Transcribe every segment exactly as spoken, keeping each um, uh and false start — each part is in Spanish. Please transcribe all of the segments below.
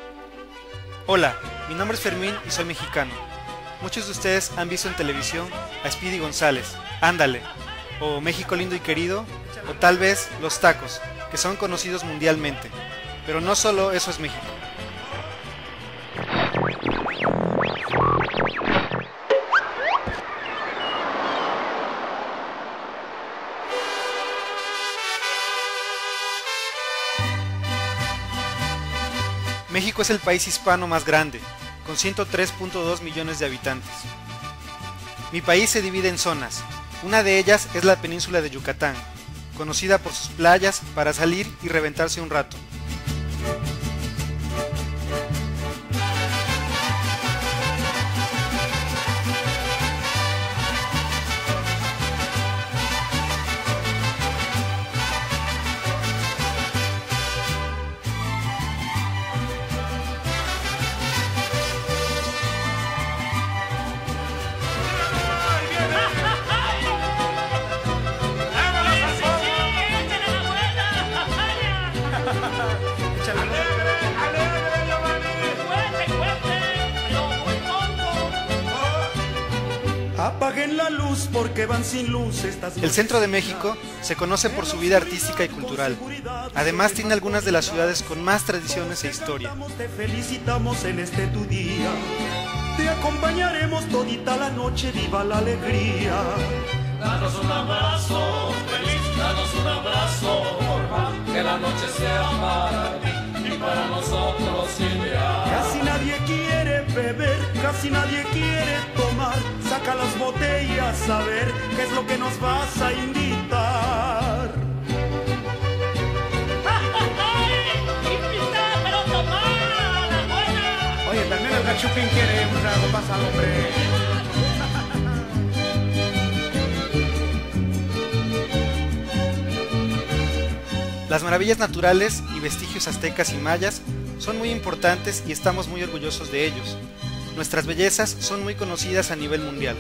Hola, mi nombre es Fermín y soy mexicano. Muchos de ustedes han visto en televisión a Speedy González, Ándale, o México lindo y querido, o tal vez Los Tacos, que son conocidos mundialmente. Pero no solo eso es México. México es el país hispano más grande, con ciento tres punto dos millones de habitantes. Mi país se divide en zonas. Una de ellas es la península de Yucatán, conocida por sus playas para salir y reventarse un rato. Apaguen la luz porque van sin luz estas El centro de México se conoce por su vida artística y cultural. Además tiene algunas de las ciudades con más tradiciones e historia. Te felicitamos en este tu día. Te acompañaremos todita la noche, viva la alegría. Danos un abrazo, feliz, danos un abrazo, porfa, que la noche sea para ti y para nosotros ideal. Casi nadie quiere beber, casi nadie quiere tomar. Saca las botellas a ver qué es lo que nos vas a invitar. Oye, también el Gachupín quiere un trago, pásalo, hombre. Las maravillas naturales y vestigios aztecas y mayas son muy importantes y estamos muy orgullosos de ellos. Nuestras bellezas son muy conocidas a nivel mundial.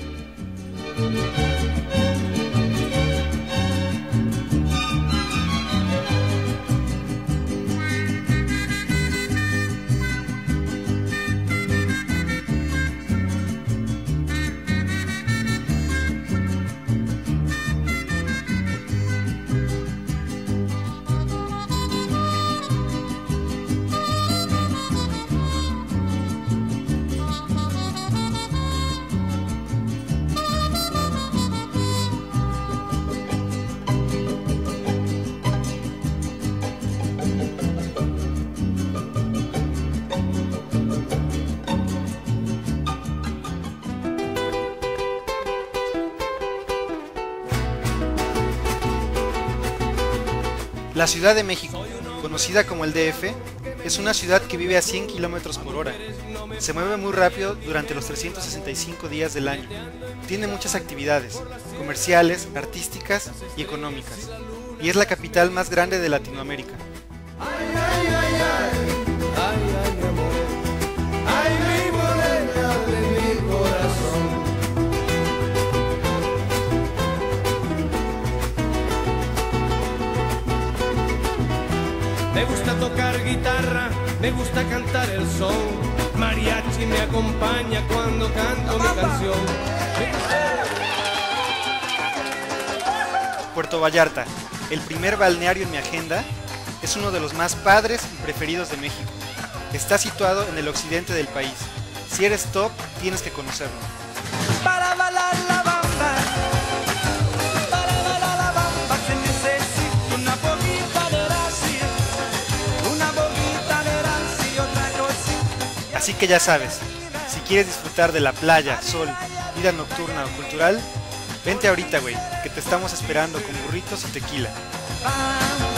La Ciudad de México, conocida como el D F, es una ciudad que vive a cien kilómetros por hora. Se mueve muy rápido durante los trescientos sesenta y cinco días del año. Tiene muchas actividades, comerciales, artísticas y económicas. Y es la capital más grande de Latinoamérica. Me gusta tocar guitarra, me gusta cantar el son. Mariachi me acompaña cuando canto mi canción. Puerto Vallarta, el primer balneario en mi agenda, es uno de los más padres y preferidos de México. Está situado en el occidente del país. Si eres top, tienes que conocerlo. Para bailar la bamba, para bailar la bamba se necesita una poquita de gracia, una poquita de gracia y otra cosita. Así que ya sabes, si quieres disfrutar de la playa, sol, vida nocturna o cultural, vente ahorita, güey, que te estamos esperando con burritos y tequila. Ah.